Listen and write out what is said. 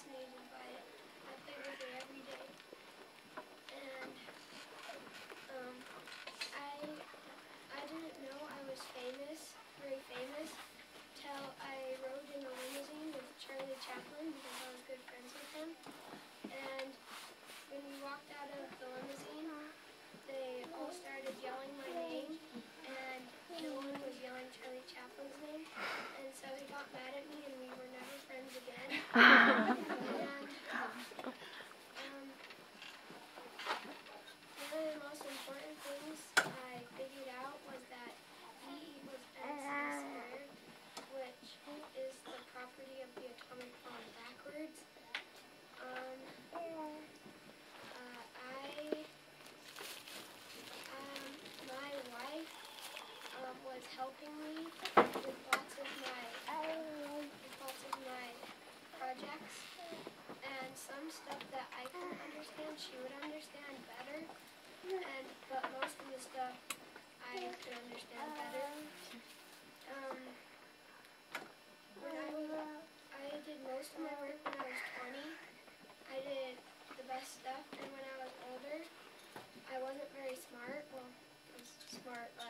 fascinated by it. I played with it every day. And I didn't know I was very famous, till I rode in a limousine with Charlie Chaplin because I was good friends with him. And when we walked out of the limousine, they all started yelling my name, and no one was yelling Charlie Chaplin's name. And so he got mad at me, and we were never friends again. And one of the most important things I figured out was that E was MC squared, which is the property of the atomic bomb backwards. My wife was helping me with lots of my projects, and some stuff that I couldn't understand, she would understand better, but most of the stuff I could understand better. I did most of my work when I was 20. I did the best stuff, and when I was older, I wasn't very smart. Well, I was smart